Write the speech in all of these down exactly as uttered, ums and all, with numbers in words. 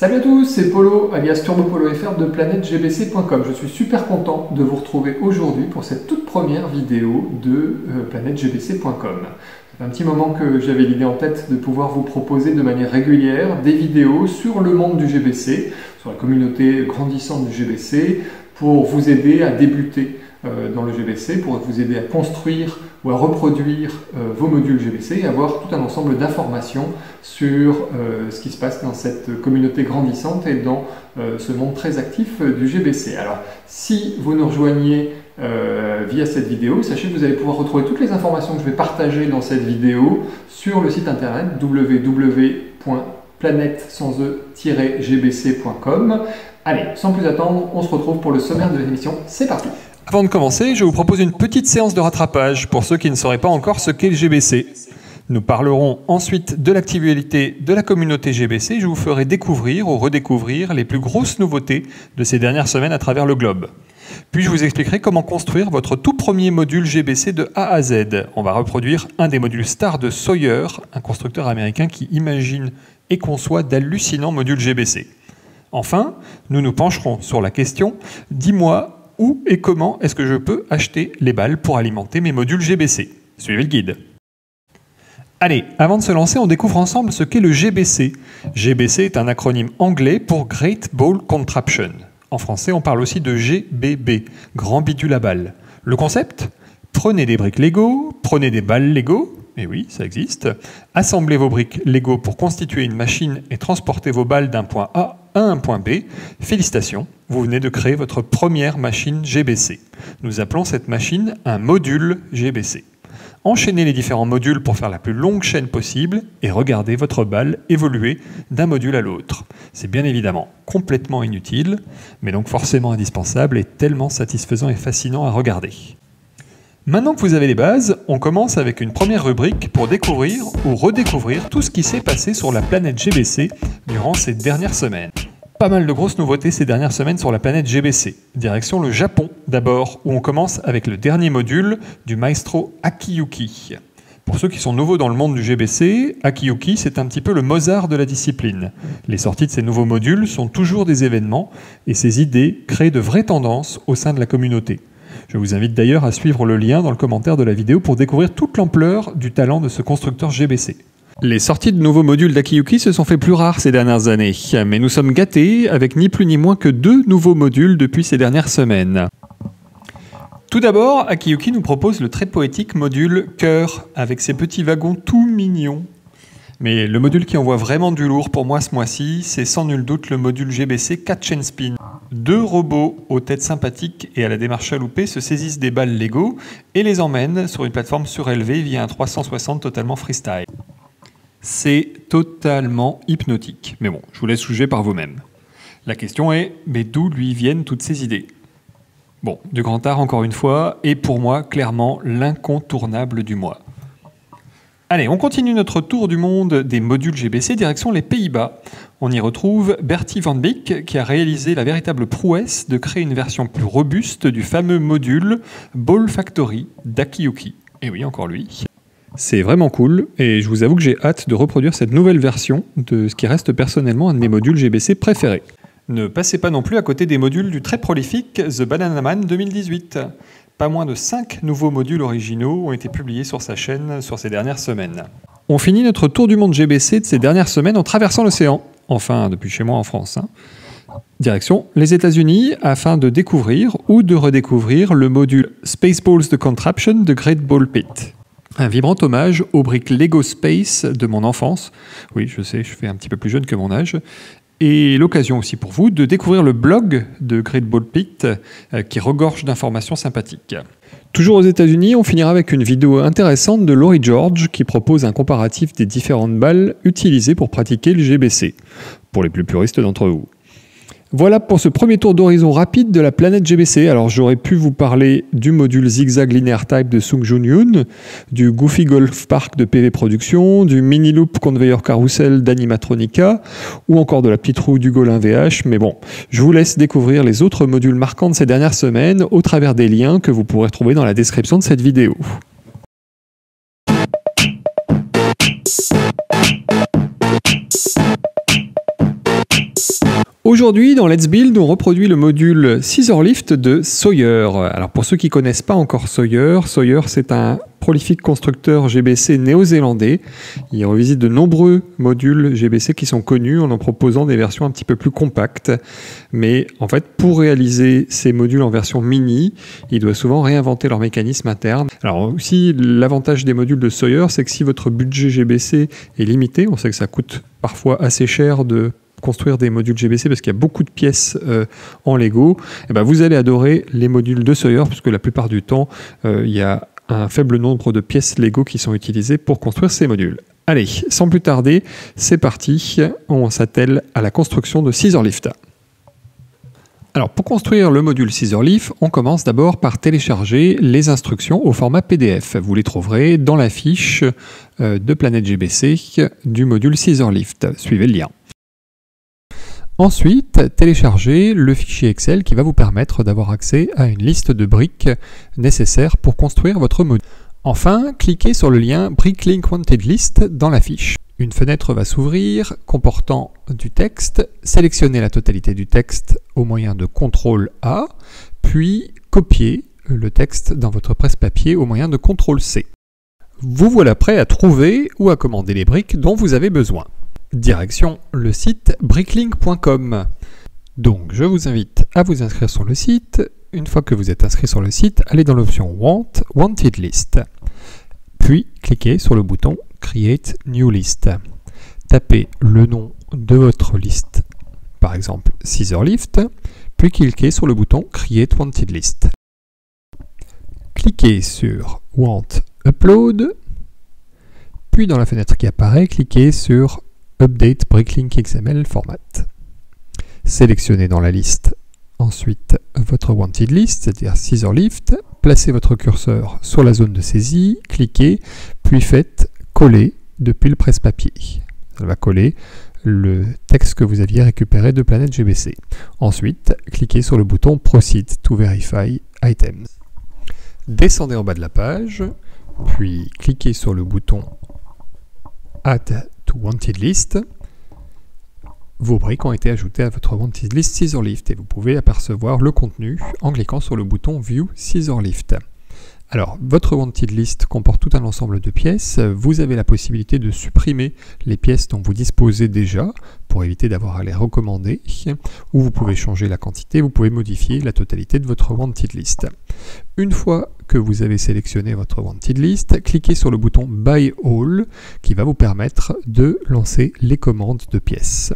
Salut à tous, c'est Polo, alias TurboPoloFR de planète G B C point com. Je suis super content de vous retrouver aujourd'hui pour cette toute première vidéo de euh, planète G B C point com. Ça fait un petit moment que j'avais l'idée en tête de pouvoir vous proposer de manière régulière des vidéos sur le monde du G B C, sur la communauté grandissante du G B C, pour vous aider à débuter euh, dans le G B C, pour vous aider à construire ou à reproduire euh, vos modules G B C et avoir tout un ensemble d'informations sur euh, ce qui se passe dans cette communauté grandissante et dans euh, ce monde très actif euh, du G B C. Alors, si vous nous rejoignez euh, via cette vidéo, sachez que vous allez pouvoir retrouver toutes les informations que je vais partager dans cette vidéo sur le site internet w w w point planète sans e tiret g b c point com. Allez, sans plus attendre, on se retrouve pour le sommaire de l'émission. C'est parti! Avant de commencer, je vous propose une petite séance de rattrapage pour ceux qui ne sauraient pas encore ce qu'est le G B C. Nous parlerons ensuite de l'actualité de la communauté G B C. Je vous ferai découvrir ou redécouvrir les plus grosses nouveautés de ces dernières semaines à travers le globe. Puis je vous expliquerai comment construire votre tout premier module G B C de A à Z. On va reproduire un des modules stars de Sawyer, un constructeur américain qui imagine et conçoit d'hallucinants modules G B C. Enfin, nous nous pencherons sur la question « Dis-moi où et comment est-ce que je peux acheter les balles pour alimenter mes modules G B C ?» Suivez le guide. Allez, avant de se lancer, on découvre ensemble ce qu'est le G B C. G B C est un acronyme anglais pour Great Ball Contraption. En français, on parle aussi de G B B, Grand Bidule à balles. Le concept ? Prenez des briques Lego, prenez des balles Lego, et oui, ça existe, assemblez vos briques Lego pour constituer une machine et transporter vos balles d'un point A à un point B. Félicitations, vous venez de créer votre première machine G B C. Nous appelons cette machine un module G B C. Enchaînez les différents modules pour faire la plus longue chaîne possible et regardez votre balle évoluer d'un module à l'autre. C'est bien évidemment complètement inutile, mais donc forcément indispensable et tellement satisfaisant et fascinant à regarder. Maintenant que vous avez les bases, on commence avec une première rubrique pour découvrir ou redécouvrir tout ce qui s'est passé sur la planète G B C durant ces dernières semaines. Pas mal de grosses nouveautés ces dernières semaines sur la planète G B C. Direction le Japon d'abord, où on commence avec le dernier module du maestro Akiyuki. Pour ceux qui sont nouveaux dans le monde du G B C, Akiyuki c'est un petit peu le Mozart de la discipline. Les sorties de ces nouveaux modules sont toujours des événements et ces idées créent de vraies tendances au sein de la communauté. Je vous invite d'ailleurs à suivre le lien dans le commentaire de la vidéo pour découvrir toute l'ampleur du talent de ce constructeur G B C. Les sorties de nouveaux modules d'Akiyuki se sont fait plus rares ces dernières années, mais nous sommes gâtés avec ni plus ni moins que deux nouveaux modules depuis ces dernières semaines. Tout d'abord, Akiyuki nous propose le très poétique module Cœur, avec ses petits wagons tout mignons. Mais le module qui envoie vraiment du lourd pour moi ce mois-ci, c'est sans nul doute le module G B C Catch and Spin. Deux robots aux têtes sympathiques et à la démarche chaloupée se saisissent des balles Lego et les emmènent sur une plateforme surélevée via un trois cent soixante totalement freestyle. C'est totalement hypnotique. Mais bon, je vous laisse juger par vous-même. La question est, mais d'où lui viennent toutes ces idées ? Bon, du grand art encore une fois, et pour moi, clairement, l'incontournable du mois. Allez, on continue notre tour du monde des modules G B C, direction les Pays-Bas. On y retrouve Bertie van Beek, qui a réalisé la véritable prouesse de créer une version plus robuste du fameux module Ball Factory d'Akiyuki. Et oui, encore lui. C'est vraiment cool, et je vous avoue que j'ai hâte de reproduire cette nouvelle version de ce qui reste personnellement un de mes modules G B C préférés. Ne passez pas non plus à côté des modules du très prolifique The Banana Man deux mille dix-huit. Pas moins de cinq nouveaux modules originaux ont été publiés sur sa chaîne sur ces dernières semaines. On finit notre tour du monde G B C de ces dernières semaines en traversant l'océan, enfin depuis chez moi en France. Hein. Direction les États-Unis afin de découvrir ou de redécouvrir le module Spaceballs The Contraption de Great Ball Pit. Un vibrant hommage aux briques Lego Space de mon enfance. Oui, je sais, je fais un petit peu plus jeune que mon âge. Et l'occasion aussi pour vous de découvrir le blog de Great Ball Pit euh, qui regorge d'informations sympathiques. Toujours aux États-Unis, on finira avec une vidéo intéressante de Laurie George qui propose un comparatif des différentes balles utilisées pour pratiquer le G B C, pour les plus puristes d'entre vous. Voilà pour ce premier tour d'horizon rapide de la planète G B C. Alors j'aurais pu vous parler du module Zigzag Linear Type de Sung Jun Yoon, du Goofy Golf Park de P V Productions, du Mini Loop Conveyor Carousel d'Animatronica, ou encore de la petite roue du Golin V H. Mais bon, je vous laisse découvrir les autres modules marquants de ces dernières semaines au travers des liens que vous pourrez retrouver dans la description de cette vidéo. Aujourd'hui, dans Let's Build, on reproduit le module Scissor-Lift de Sawyer. Alors pour ceux qui ne connaissent pas encore Sawyer, Sawyer c'est un prolifique constructeur G B C néo-zélandais. Il revisite de nombreux modules G B C qui sont connus en en proposant des versions un petit peu plus compactes. Mais en fait, pour réaliser ces modules en version mini, il doit souvent réinventer leur mécanisme interne. Alors aussi, l'avantage des modules de Sawyer, c'est que si votre budget G B C est limité, on sait que ça coûte parfois assez cher de construire des modules G B C parce qu'il y a beaucoup de pièces euh, en Lego, et ben vous allez adorer les modules de Sawyer puisque la plupart du temps, euh, il y a un faible nombre de pièces Lego qui sont utilisées pour construire ces modules. Allez, sans plus tarder, c'est parti, on s'attelle à la construction de Scissor-Lift. Alors pour construire le module Scissor-Lift, on commence d'abord par télécharger les instructions au format P D F. Vous les trouverez dans la fiche euh, de Planète G B C du module Scissor-Lift. Suivez le lien. Ensuite, téléchargez le fichier Excel qui va vous permettre d'avoir accès à une liste de briques nécessaires pour construire votre module. Enfin, cliquez sur le lien Bricklink Wanted List dans la fiche. Une fenêtre va s'ouvrir comportant du texte. Sélectionnez la totalité du texte au moyen de contrôle A, puis copiez le texte dans votre presse-papier au moyen de contrôle C. Vous voilà prêt à trouver ou à commander les briques dont vous avez besoin. Direction le site bricklink point com. Donc je vous invite à vous inscrire sur le site. Une fois que vous êtes inscrit sur le site, allez dans l'option Want, Wanted List. Puis cliquez sur le bouton Create New List. Tapez le nom de votre liste, par exemple Scissor-Lift, puis cliquez sur le bouton Create Wanted List. Cliquez sur Want Upload, puis dans la fenêtre qui apparaît, cliquez sur Update Bricklink X M L Format. Sélectionnez dans la liste ensuite votre Wanted List, c'est-à-dire Scissor-Lift, placez votre curseur sur la zone de saisie, cliquez, puis faites coller depuis le presse-papier. Ça va coller le texte que vous aviez récupéré de Planète G B C. Ensuite, cliquez sur le bouton Proceed to Verify Items. Descendez en bas de la page, puis cliquez sur le bouton Add to Wanted List. Vos briques ont été ajoutées à votre Wanted List Scissor-Lift et vous pouvez apercevoir le contenu en cliquant sur le bouton View Scissor-Lift. Alors, votre Wanted List comporte tout un ensemble de pièces. Vous avez la possibilité de supprimer les pièces dont vous disposez déjà pour éviter d'avoir à les recommander, ou vous pouvez changer la quantité, vous pouvez modifier la totalité de votre Wanted List. Une fois que vous avez sélectionné votre Wanted List, cliquez sur le bouton Buy All qui va vous permettre de lancer les commandes de pièces.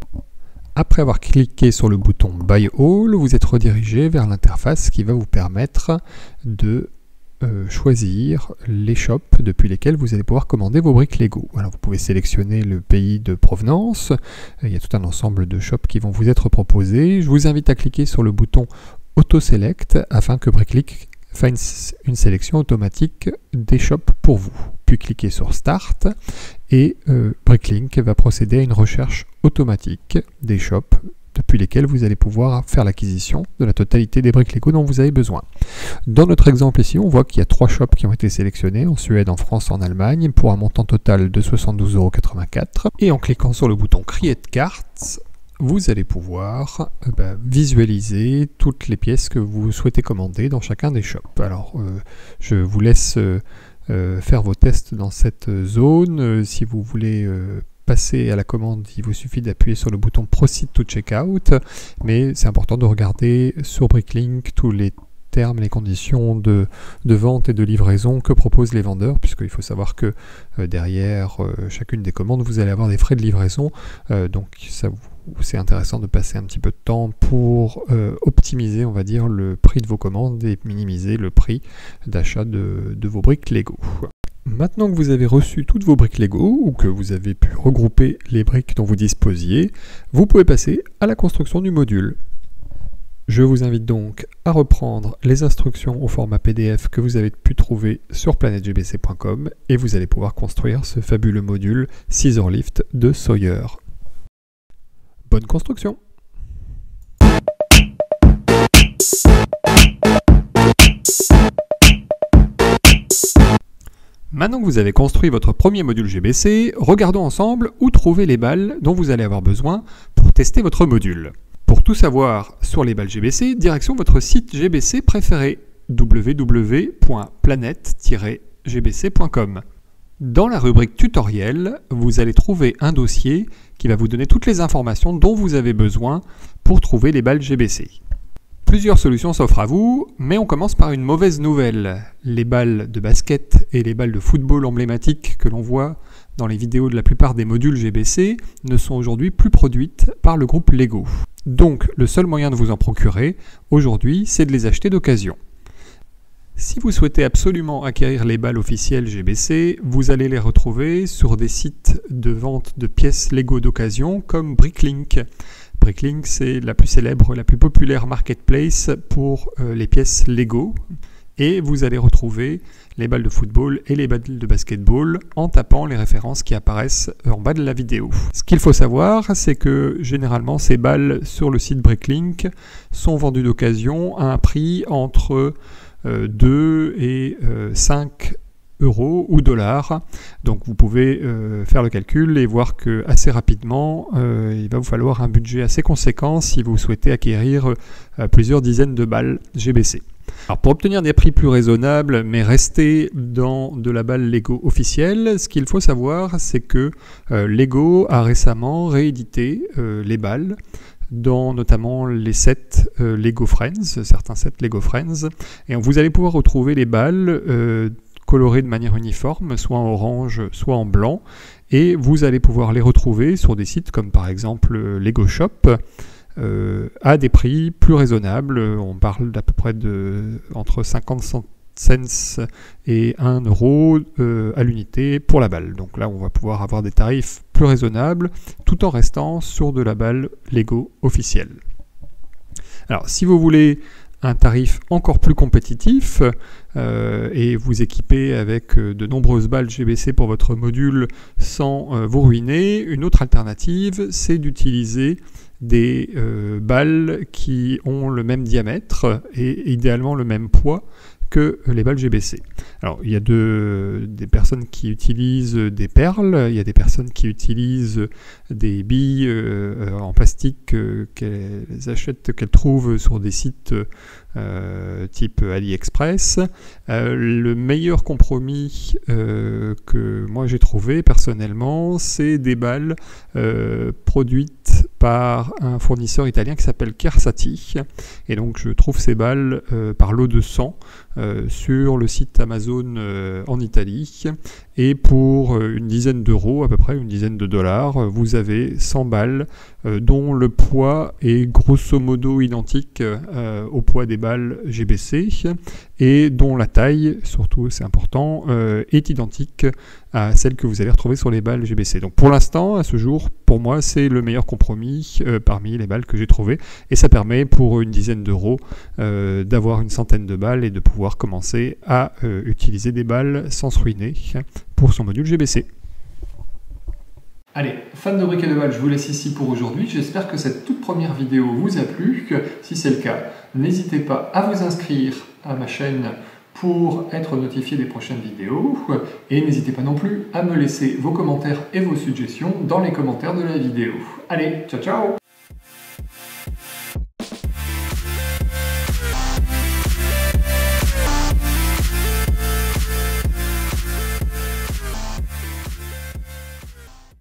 Après avoir cliqué sur le bouton Buy All, vous êtes redirigé vers l'interface qui va vous permettre de euh, choisir les shops depuis lesquels vous allez pouvoir commander vos briques Lego. Alors vous pouvez sélectionner le pays de provenance, il y a tout un ensemble de shops qui vont vous être proposés. Je vous invite à cliquer sur le bouton Auto Select afin que Bricklink fasse une sélection automatique des shops pour vous. Puis cliquez sur Start et euh, Bricklink va procéder à une recherche automatique des shops depuis lesquels vous allez pouvoir faire l'acquisition de la totalité des briques Lego dont vous avez besoin. Dans notre exemple ici, on voit qu'il y a trois shops qui ont été sélectionnés en Suède, en France, en Allemagne pour un montant total de soixante-douze euros quatre-vingt-quatre. Et en cliquant sur le bouton Create Carts, vous allez pouvoir euh, bah, visualiser toutes les pièces que vous souhaitez commander dans chacun des shops. Alors, euh, je vous laisse euh, euh, faire vos tests dans cette zone. Euh, si vous voulez euh, passer à la commande, il vous suffit d'appuyer sur le bouton Proceed to Checkout, mais c'est important de regarder sur Bricklink tous les termes, les conditions de, de vente et de livraison que proposent les vendeurs, puisqu'il faut savoir que euh, derrière euh, chacune des commandes, vous allez avoir des frais de livraison, euh, donc ça c'est intéressant de passer un petit peu de temps pour euh, optimiser, on va dire, le prix de vos commandes et minimiser le prix d'achat de, de vos briques Lego. Maintenant que vous avez reçu toutes vos briques Lego ou que vous avez pu regrouper les briques dont vous disposiez, vous pouvez passer à la construction du module. Je vous invite donc à reprendre les instructions au format P D F que vous avez pu trouver sur planète G B C point com et vous allez pouvoir construire ce fabuleux module Scissor-Lift de Sawyer. Bonne construction! Maintenant que vous avez construit votre premier module G B C, regardons ensemble où trouver les balles dont vous allez avoir besoin pour tester votre module. Pour tout savoir sur les balles G B C, direction votre site G B C préféré, w w w point planète tiret g b c point com. Dans la rubrique tutoriel, vous allez trouver un dossier qui va vous donner toutes les informations dont vous avez besoin pour trouver les balles G B C. Plusieurs solutions s'offrent à vous, mais on commence par une mauvaise nouvelle. Les balles de basket et les balles de football emblématiques que l'on voit dans les vidéos de la plupart des modules G B C ne sont aujourd'hui plus produites par le groupe Lego. Donc le seul moyen de vous en procurer aujourd'hui, c'est de les acheter d'occasion. Si vous souhaitez absolument acquérir les balles officielles G B C, vous allez les retrouver sur des sites de vente de pièces Lego d'occasion comme Bricklink. Bricklink, c'est la plus célèbre, la plus populaire marketplace pour euh, les pièces Lego. Et vous allez retrouver les balles de football et les balles de basketball en tapant les références qui apparaissent en bas de la vidéo. Ce qu'il faut savoir, c'est que généralement ces balles sur le site Bricklink sont vendues d'occasion à un prix entre euh, deux et euh, cinq euros ou dollars. Donc vous pouvez euh, faire le calcul et voir que assez rapidement euh, il va vous falloir un budget assez conséquent si vous souhaitez acquérir euh, plusieurs dizaines de balles G B C. Alors pour obtenir des prix plus raisonnables mais rester dans de la balle Lego officielle, ce qu'il faut savoir, c'est que euh, Lego a récemment réédité euh, les balles dans notamment les sets euh, Lego Friends, certains sets Lego Friends, et vous allez pouvoir retrouver les balles euh, colorées de manière uniforme, soit en orange, soit en blanc, et vous allez pouvoir les retrouver sur des sites comme par exemple Lego Shop, euh, à des prix plus raisonnables. On parle d'à peu près de entre cinquante cents et un euro euh, à l'unité pour la balle. Donc là, on va pouvoir avoir des tarifs plus raisonnables, tout en restant sur de la balle Lego officielle. Alors, si vous voulez un tarif encore plus compétitif euh, et vous équiper avec euh, de nombreuses balles G B C pour votre module sans euh, vous ruiner, une autre alternative, c'est d'utiliser des euh, balles qui ont le même diamètre et idéalement le même poids que les balles G B C. Alors, il y a de, des personnes qui utilisent des perles, il y a des personnes qui utilisent des billes euh, en plastique euh, qu'elles achètent, qu'elles trouvent sur des sites euh, type AliExpress. Euh, le meilleur compromis euh, que moi j'ai trouvé personnellement, c'est des balles euh, produites par un fournisseur italien qui s'appelle Kersati. Et donc je trouve ces balles euh, par lot de cent euh, sur le site Amazon euh, en Italie. Et pour euh, une dizaine d'euros, à peu près une dizaine de dollars, vous avez cent balles euh, dont le poids est grosso modo identique euh, au poids des balles G B C et dont la taille, surtout c'est important, euh, est identique à celle que vous allez retrouver sur les balles G B C. Donc pour l'instant, à ce jour, pour moi, c'est le meilleur compromis euh, parmi les balles que j'ai trouvées. Et ça permet pour une dizaine d'euros euh, d'avoir une centaine de balles et de pouvoir commencer à euh, utiliser des balles sans se ruiner pour son module G B C. Allez, fans de briques et de balles, je vous laisse ici pour aujourd'hui. J'espère que cette toute première vidéo vous a plu. Que, si c'est le cas, n'hésitez pas à vous inscrire à ma chaîne pour être notifié des prochaines vidéos. Et n'hésitez pas non plus à me laisser vos commentaires et vos suggestions dans les commentaires de la vidéo. Allez, ciao ciao!